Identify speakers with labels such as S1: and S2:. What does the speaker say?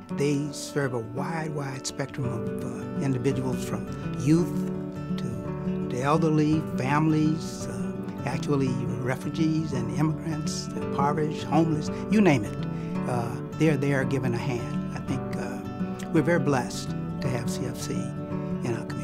S1: They serve a wide spectrum of individuals, from youth to the elderly, families, actually refugees and immigrants, impoverished, homeless, you name it. They're there giving a hand. I think we're very blessed to have CFC in our community.